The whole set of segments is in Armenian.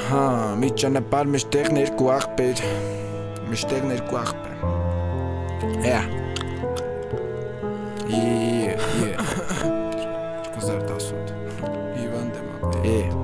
մի ճանապարհ մեջտեղն երկու աղբեր Yeah 2018 Հիվանդ եմ ապրել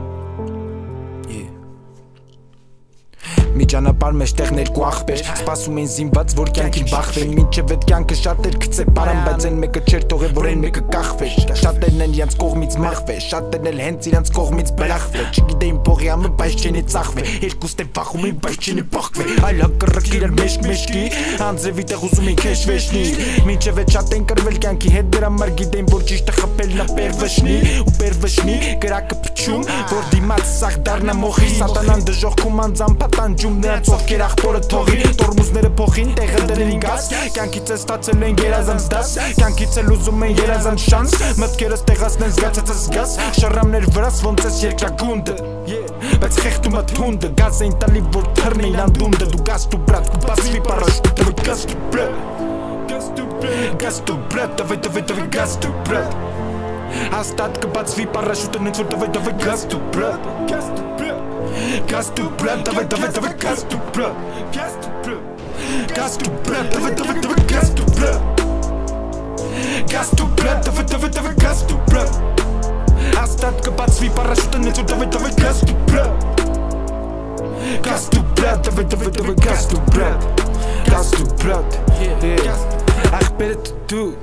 Մի ճանապարհ մեջտեղն երկու աղբեր Սպասում էին զինված, որ կյանքին բախվեն Մինչև այդ կյանքը շատեր գցե պարան Բայց այն մեկը չէր թողել, որ այն մեկը կախվեր Շատերն են իրանց կողմից մախվեր Շատերն էլ հենց իրանց կողմից բրախվեր Չգիտեին փողի համը, բայց չեն ծախվեր Երկուստ են վախում էին, բայց չեն բախվեր Այլ հակռակ իրար մեջքի Անձրևի տեղ ուզում էին քեշ վեշնի Մինչև այդ շատ են կրվել կյանքի հետ Դրա համար գիտեին, որ ճիշտը խփելն է պերվշնի Ու պերվշնի կրակը փչում Որ դիմաց սաղ դառնա մոխի Սատանան դժողքում անձամփատան Նրանց ովքեր աղբորը թողին Տորմուզները փոխին, տեղը դրին գազ Կյանքից է ստացել են երազանց դաս Կյանքից էլ ուզում են երազանց շանս Մտքերս տեղացնեն զգացածս գազ Շարամներ վրաս ոնց ես երկրագունդը Բայց խեղդումը թունդը Գազ էին տալի, որ թռնեին անդունդը Դու գազ դու բրատ, կուպասվի պարաշուտը Դվի գազ դու բրատ Գազ դու բրատ, դվի գազ դու բրատ Հաստատ կբացվի պարաշուտը նենց որ դվի գազ դու բրատ Gaz du brat, давай, gaz du brat Gaz du brat, давай, gaz du brat Gaz du brat, давай, gaz du brat Hastad кабацви парашюта, нету, давай, gaz du brat Gaz du brat, давай, gaz du brat Gaz du brat Ach, bitte du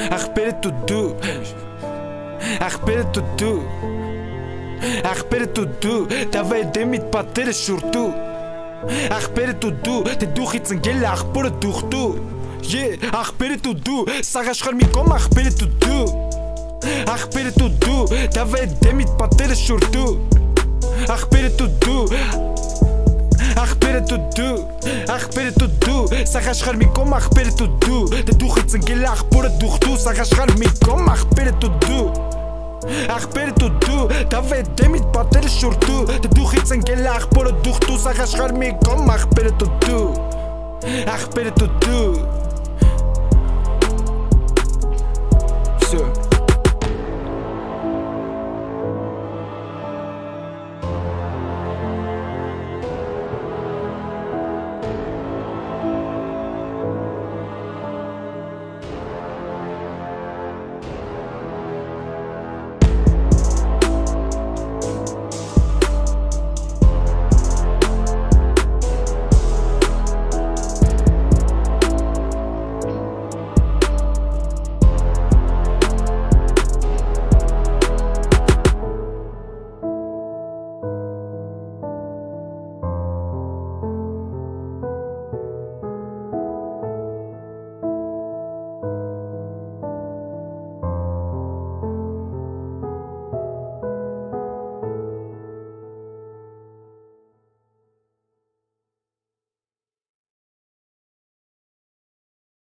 Ախպերը դու դավայ դեմիտ պատերը շուրտու Ախպերը դու դե դուխից ընգել է ախպորը դուխտու Ախպերը դու սաղ աշխար մի կոմ ախպերը դու Ախպերը դու դավայ դեմիտ պատերը շուրտու Ախպերը դու սաղ աշխար մի կոմ ախպերը դու Դե դուխից ընգել է ախպորը դուխտու Սաղ աշխար մի կոմ ախպերը դու Ախպերը դու դավե դեմիտ պատերը շուրտու Դե դուխից ընգել է ախպորը դուխտու Սաղ աշխար մի կոմ ախպերը դու